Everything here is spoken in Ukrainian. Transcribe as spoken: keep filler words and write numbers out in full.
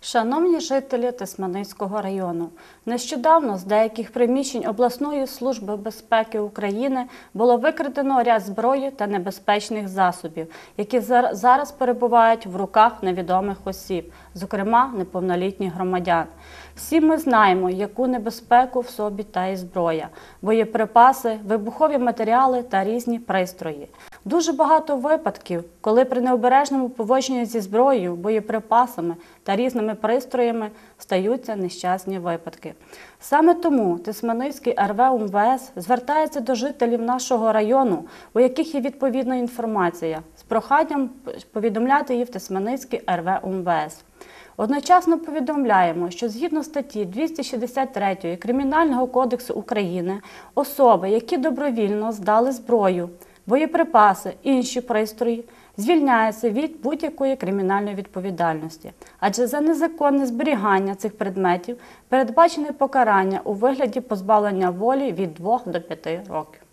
Шановні жителі Тисменицького району, нещодавно з деяких приміщень обласної служби безпеки України було викрадено ряд зброї та небезпечних засобів, які зараз перебувають в руках невідомих осіб, зокрема неповнолітніх громадян. Всі ми знаємо, яку небезпеку в собі тає зброя, боєприпаси, вибухові матеріали та різні пристрої. Дуже багато випадків, коли при необережному поводженні зі зброєю, боєприпасами та різними пристроями стаються нещасні випадки. Саме тому Тисменицький ер ве у ем ве ес звертається до жителів нашого району, у яких є відповідна інформація, з проханням повідомляти її в Тисменицький ер ве у ем ве ес. Одночасно повідомляємо, що згідно статті двісті шістдесят три Кримінального кодексу України особи, які добровільно здали зброю, боєприпаси, інші пристрої, звільняються від будь-якої кримінальної відповідальності. Адже за незаконне зберігання цих предметів передбачене покарання у вигляді позбавлення волі від двох до п'яти років.